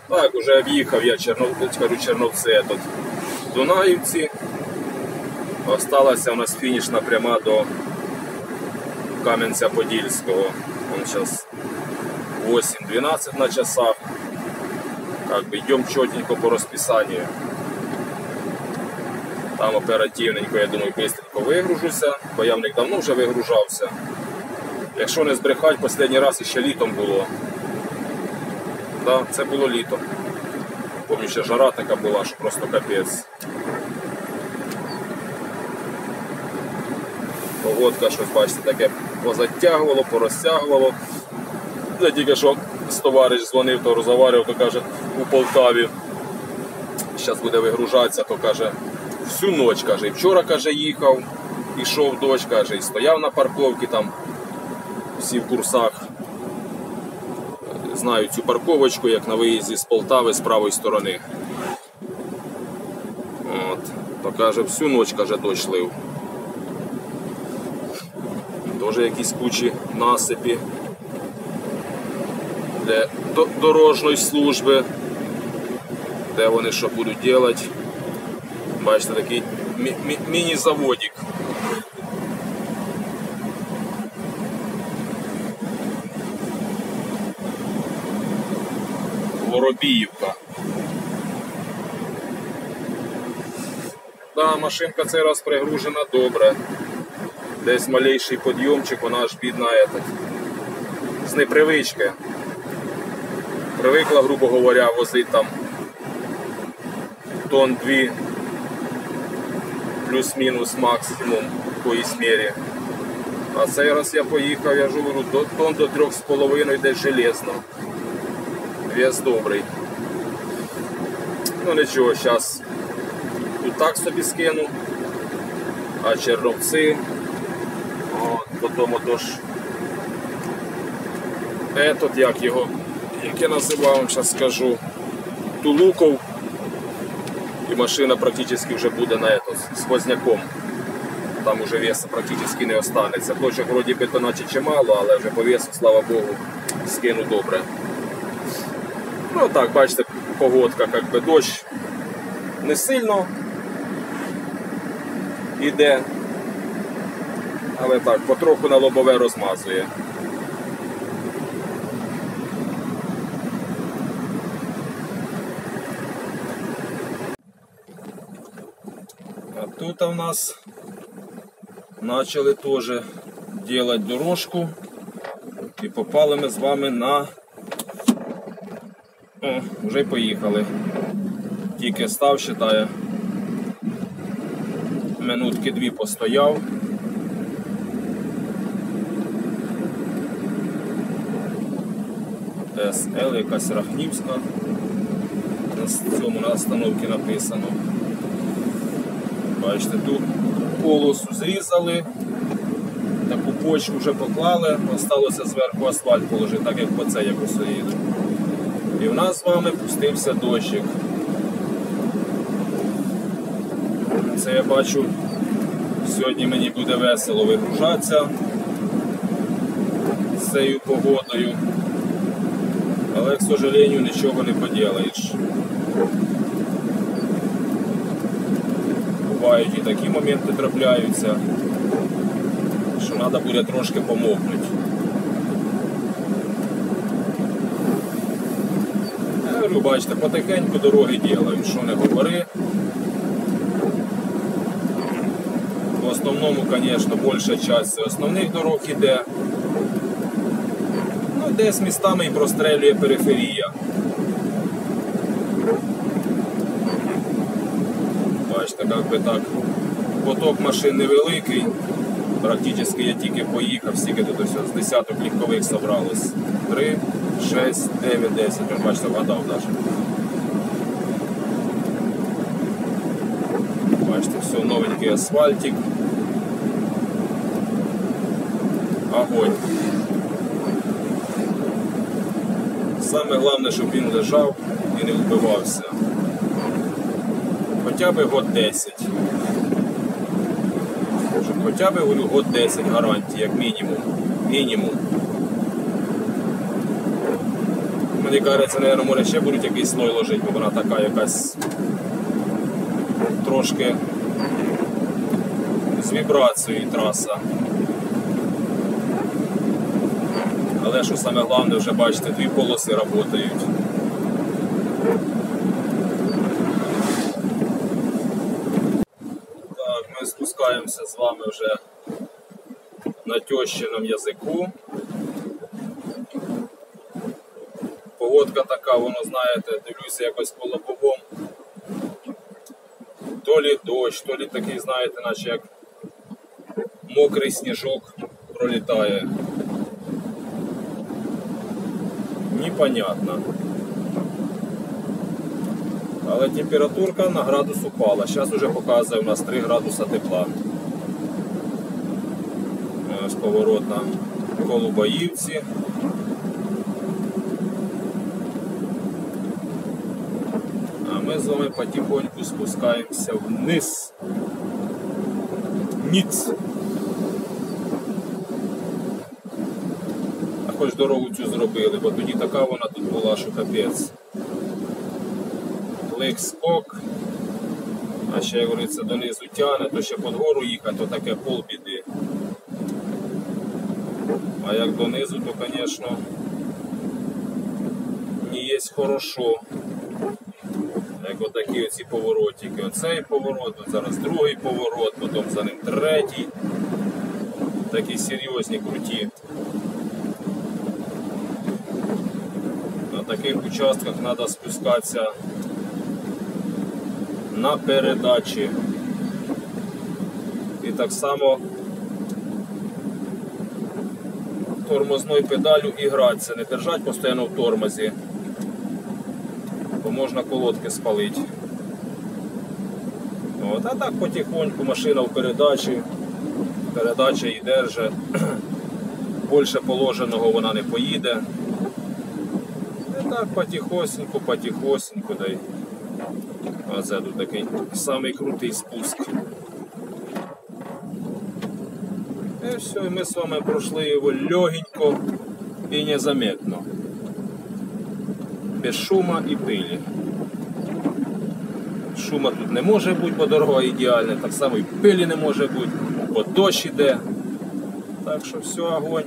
Так, вже об'їхав я Черновці, Дунаївці. Осталася у нас фінішна пряма до Кам'янця-Подільського. Он зараз 8:12 на часах. Как бы йдемо чотенько по розписанню. Там оперативненько, я думаю, швидко вигружуся, бо я в них давно вже вигружався. Якщо не збрехати, останній раз ще літом було. Так, це було літом. Пам'ятаю, ще жара така була, що просто капець. Погодка, щось, бачите, таке позатягувало, порозтягувало. Я тільки що товариш дзвонив, то розмовляв, то каже, у Полтаві зараз буде вигружатися, то каже, всю ніч, каже, і вчора, каже, їхав, ішов дощ, каже, і стояв на парковці, там всі в курсах. Знаю цю парковочку, як на виїзді з Полтави з правої сторони. От, то каже, всю ніч, каже, дощ лив. Теж якісь кучі насипі для дорожньої служби, де вони що будуть робити. Бачите, такий міні-заводик. Воробіївка. Да, машинка цей раз пригружена добре. Десь малейший підйомчик, вона аж бідна з непривички. Привикла, грубо говоря, возити там тонн 2, плюс-мінус максимум по якійсь мірі. А цей раз я поїхав, я ж говорю, тонн до 3,5 десь железно. Вес добрий. Ну нічого, зараз тут так собі скину. А Черновці, потім отож, як його, як я називав, зараз скажу, Тулуков. І машина практично вже буде на сквозняком. Там вже весу практично не останеться. Точок вроді би то наче чимало, але вже по весу, слава Богу, скину добре. Ну так, бачите, погодка, як би дощ не сильно йде, але так, потроху на лобове розмазує. А тут у нас почали теж робити дорожку і попали ми з вами на... О, вже й поїхали. Тільки став, вважаю, минутки 2 постояв. СЛ, якась Рахнівська. На цьому на остановці написано. Бачите, тут полосу зрізали, таку почву вже поклали, залишилося зверху асфальт положити, так як по це якось їду. І в нас з вами пустився дощик. Це я бачу, сьогодні мені буде весело вигружатися з цією погодою. Але, к сожалению, нічого не поділаєш. Бувають і такі моменти трапляються, що треба буде трошки помокнути. Бачите, потихеньку дороги роблять, що не говори. В основному, звісно, більша частина основних дорог іде. Ну, десь містами і прострелює периферія. Бачите, як би так, поток машин невеликий. Практично я тільки поїхав, стільки тут ось з десяток легкових зібралось. 3, 6, 9, 10, бачите, вгадав навіть. Бачите, все, новенький асфальтик. Огонь. Саме головне, щоб він лежав і не вбивався. Хоча б год 10. Хоча б, говорю, год 10 гарантії, як мінімум. Мені кажеться, мабуть, може ще будуть якийсь слой ложити, бо вона така якась трошки з вібрацією траса. Але що саме головне, вже бачите, дві полоси працюють. Так, ми спускаємося з вами вже на тещиному язику. Погодка така, воно, знаєте, дивлюся якось по лобовому. То лі дощ, то лі такий, знаєте, наче як мокрий сніжок пролітає. Непонятно. Але температурка на градус упала. Зараз вже показує у нас 3 градуса тепла. Ось поворот на Колубаївці. А ми з вами потихоньку спускаємося вниз. Ніц. А хоч дорогу цю зробили, бо тоді така вона тут була, що капець. Клик-скок. А ще, як говориться, донизу тягне, то ще під гору їхати, то таке полбіди. А як донизу, то, звісно, не є хорошо. Як отакі оці поворотики. Оцей поворот, от зараз другий поворот, потім за ним третій. Такі серйозні, круті. На таких участках треба спускатися на передачі. І так само тормозною педалю і гратися, не держати постійно в тормозі, бо можна колодки спалити. От, а так потихоньку машина в передачі, передача її держить, більше положеного вона не поїде. І так потихосеньку, потихосеньку, дай. А це тут такий самий крутий спуск. І все, і ми з вами пройшли його легенько і незаметно. Без шума і пилі. Шума тут не може бути, бо дорога ідеальна, так само і пилі не може бути, бо дощ іде. Так що все, огонь.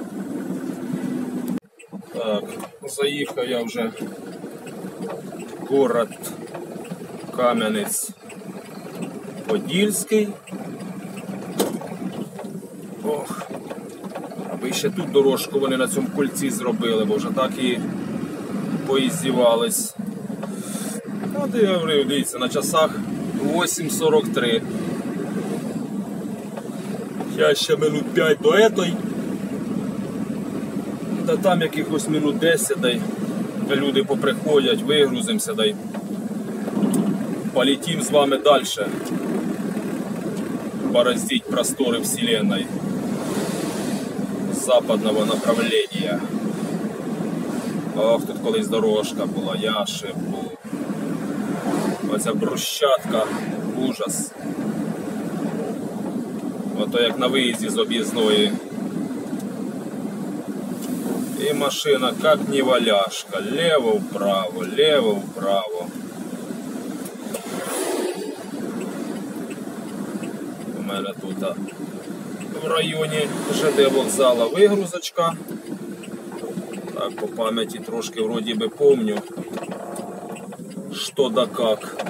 Так, заїхав я вже в город Кам'янець-Подільський. Ох, аби ще тут дорожку вони на цьому кольці зробили, бо вже так і поіздівались. От я говорю, дивіться, на часах 8:43. Я ще минут 5 до етой. Та там якихось минут 10, дай люди поприходять, вигрузимося, дай полетим з вами далі. Бороздить просторы вселенной западного направления. Ох, тут колись дорожка була, я шибу. Оця брусчатка, ужас. Ото як на виїзді з об'їзної. І машина як неваляшка, лево-вправо, лево-вправо. У мене тут в районі ЖД вокзала вигрузочка. Так, по пам'яті трошки вроді би помню, що да как.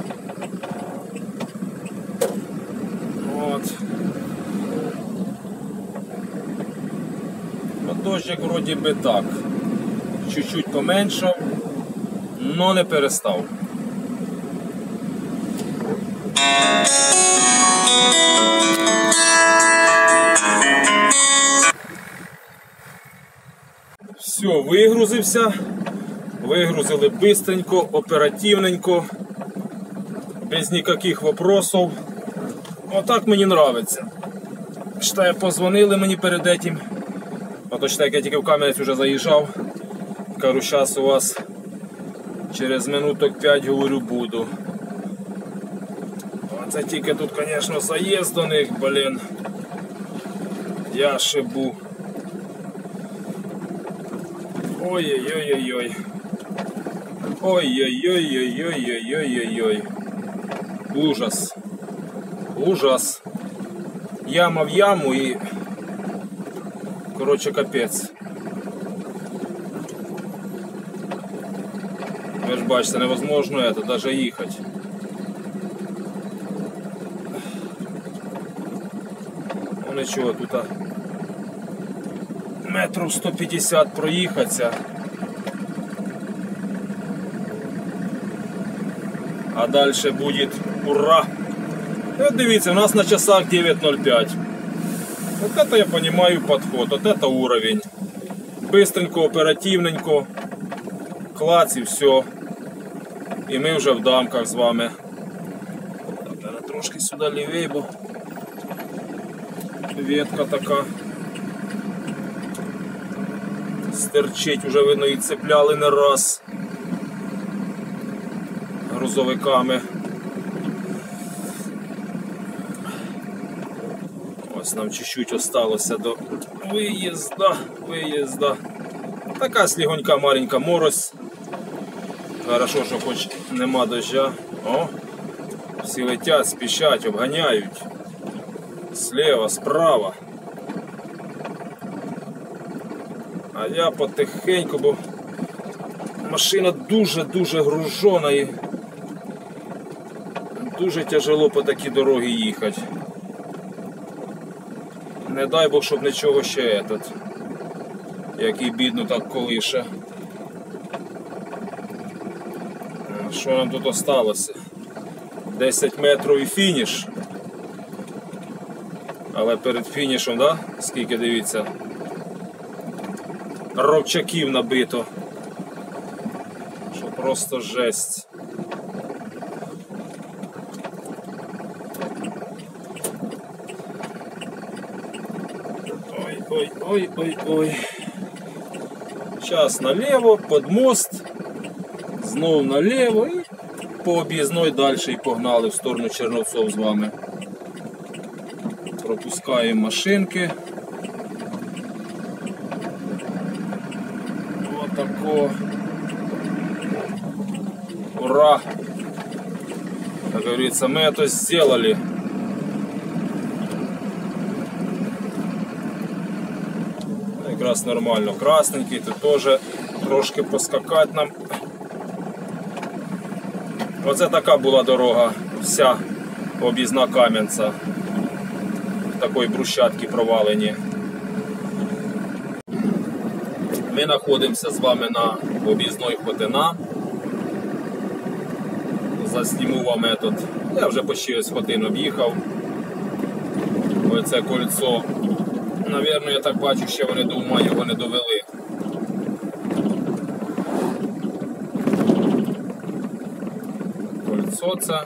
От. Дощик вроді би так. Чуть-чуть поменшав, но не перестав. Все, вигрузився. Вигрузили бистренько, оперативненько, без ніяких вопросов. Отак мені подобається. Считаю, позвонили мені перед этим. Точно, як я тільки в Кам'янець вже заїжджав. Кажу, зараз у вас через минуток 5, говорю, буду. Оце тільки тут, звісно, заїзд до них, блін. Я шибу. Ой-ой-ой-ой-ой. Ой-ой-ой-ой-ой-ой-ой-ой-ой. Ужас. Ужас. Яма в яму і... Короче, капець. Ви ж бачите, невозможно это, даже їхати. Ну нічого, тут метрів 150 проїхатися. А дальше будет ура! Вот дивіться, у нас на часах 9:05. Вот это я понимаю подход, вот это уровень. Быстренько, оперативненько, клац і все. І ми вже в дамках з вами. Так, трошки сюди лівей, бо ветка така стерчить, уже видно і цепляли не раз грузовиками. Ось нам чуть-чуть осталося до виїзда. Така слігонька маленька морось. Хорошо, що хоч нема дождя. О, всі летять, спішать, обганяють. Слева, справа. А я потихеньку, бо машина дуже-дуже гружена і дуже тяжело по такій дорогі їхати. Не дай Бог, щоб нічого ще этот, який бідно так колише. Що нам тут осталося? 10 метрів і фініш. Але перед фінішем, да? Скільки, дивіться, ровчаків набито. Що просто жесть. Ой. Зараз наліво, під мост. Знову наліво і по об'їзної далі і погнали в сторону Черновців з вами. Пропускаємо машинки. Отако. Ура! Как говорится, мы это сделали. Якраз нормально. Красненький, тут теж трошки поскакати нам. Оце така була дорога, вся об'їзна Кам'янця. В такої брусчатки провалені. Ми знаходимося з вами на об'їзної Хотина. Засніму вам этот. Я вже почти ось Хотин об'їхав. Оце кольцо. Навірно, я так бачу, ще вони до ума його не довели. Кольцо це.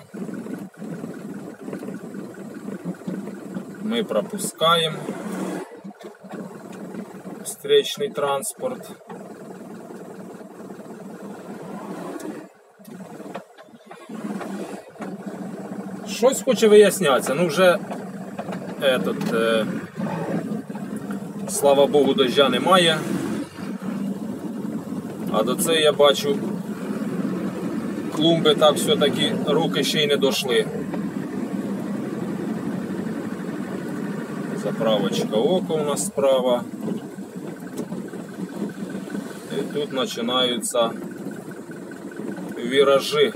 Ми пропускаємо встречний транспорт. Щось хоче вияснятися, ну вже слава Богу, дождя немає. А до цього я бачу, клумби так все-таки руки ще й не дійшли. Заправочка око у нас справа. І тут починаються віражі.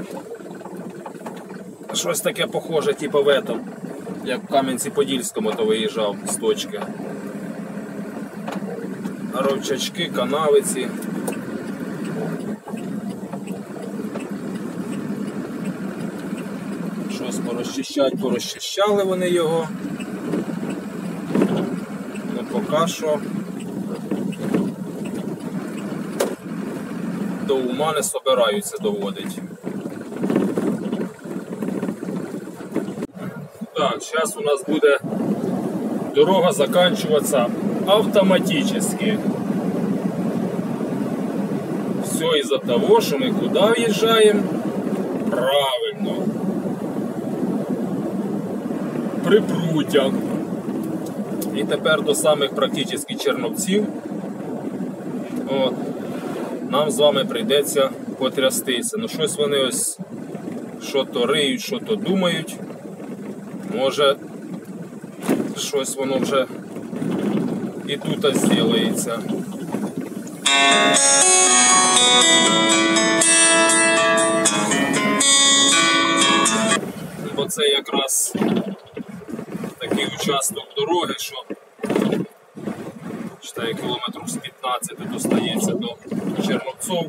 Щось таке похоже, типу в этом, як в Кам'янці-Подільському то виїжджав з точки. Ровчачки, канавиці. Щось порозчищали вони його. Ну поки що до ума не собираються доводити. Так, зараз у нас буде дорога заканчиваться автоматически. Все из-за того, что мы куда въезжаем? Правильно. Припруття. І тепер до самих практично Черновців. От. Нам з вами прийдеться потрястися. Ну щось вони ось що то риють, що то думають. Може щось воно вже і тут зробиться. Бо це якраз такий участок дороги, що читаю, кілометрів з 15 достається до Черновців.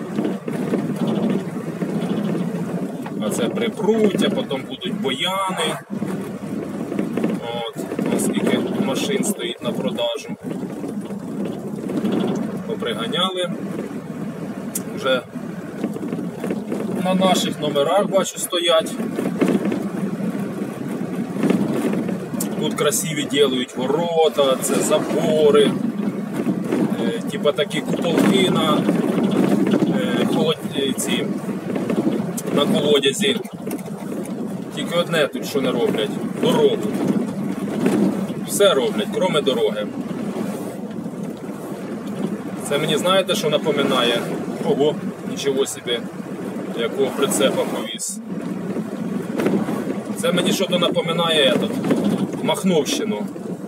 А це припруття, потім будуть бояни. От, оскільки машин стоїть на продажу. Поприганяли. Вже на наших номерах, бачу, стоять. Тут красиві ділають ворота, це забори, типа такі куполки на колодязі. Тільки одне тут що не роблять – дорогу. Все роблять, крім дороги. Це мені знаєте, що напоминає? Ого, нічого собі, якого прицепа повіз. Це мені що-то напоминає Махновщину.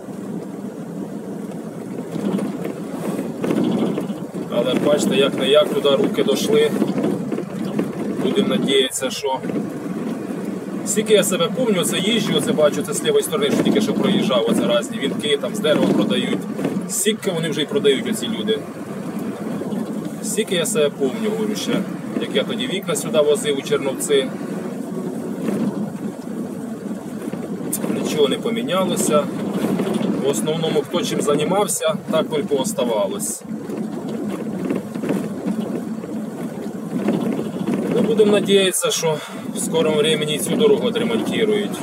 Але бачите, як не як туди руки дійшли. Будемо надіятися, що... Скільки я себе пам'ятаю, це їжджу, оце бачу, це з лівої сторони, що тільки що проїжджав, оце різні вінки, там з дерева продають. Скільки вони вже і продають, оці люди. Скільки я себе пам'ятаю, говорю ще, як я тоді вікна сюди возив у Черновці. Нічого не помінялося. В основному, хто чим займався, так тільки оставалось. Ми будемо сподіватися, що в скорому времени цю дорогу відремонтують.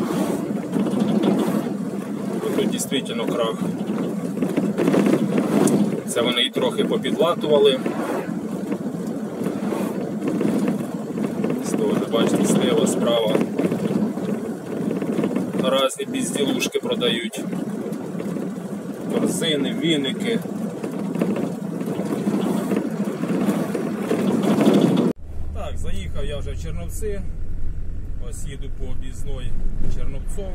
Тут дійсно крах. Це вони і трохи попідлатували. Тоже, бачите, зліва, справа. Різні безділушки продають. Корзини, віники. Так, заїхав я вже в Черновці. Ось їду по об'їзної Черновців.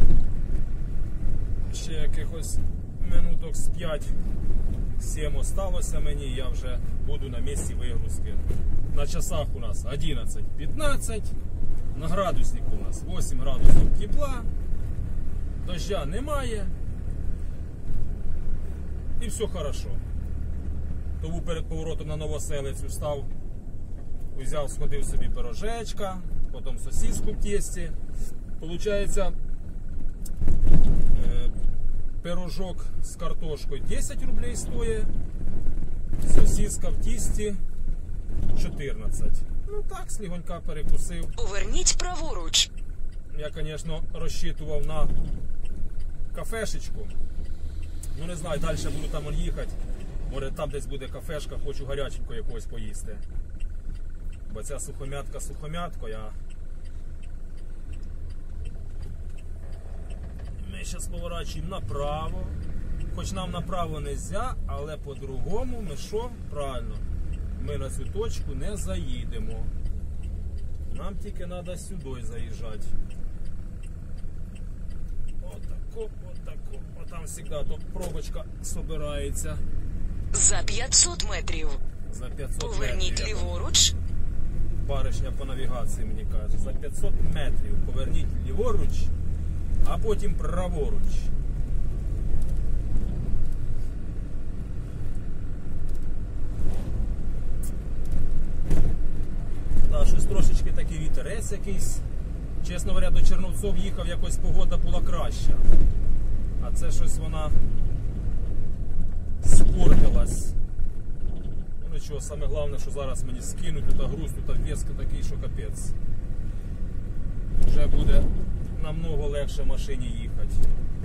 Ще якихось минуток з 5-7 осталося мені, я вже буду на місці вигрузки. На часах у нас 11:15, на градуснику у нас 8 градусів тепла, дождя немає і все хорошо. Тому перед поворотом на Новоселицю став, взяв, сходив собі пирожечка, потім сосиску в тісті. Получається, пирожок з картошкою 10 рублей стоїть, сосиска в тісті 14. Ну так, слігонька перекусив. Поверніть праворуч. Я, звісно, розчитував на кафешечку. Ну не знаю, далі буду там їхати. Може там десь буде кафешка, хочу гаряченько якогось поїсти. Бо ця сухомятка сухомяткою. Ми зараз поворачуємо направо. Хоч нам направо не можна, але по-другому ми що? Правильно. Ми на цю точку не заїдемо. Нам тільки треба сюди заїжджати. Отако, отако. Отам завжди то пробочка збирається. За 500 метрів. За 500 Поверніть метрів. ліворуч. Баришня по навігації мені каже. За 500 метрів поверніть ліворуч, а потім праворуч. Щось трошечки такий вітерець якийсь. Чесно говоря, до Черновців їхав, якось погода була краща. А це щось вона спортилась. Ну нічого, саме головне, що зараз мені скинуть, тут груз, тут вес такий, що капець. Вже буде намного легше машині їхати.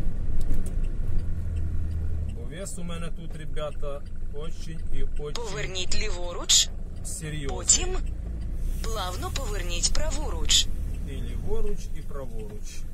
Бо вес у мене тут, ребята, очень і очень Поверніть ліворуч. серйозний. Потім плавно поверніть праворуч. І ліворуч, і праворуч.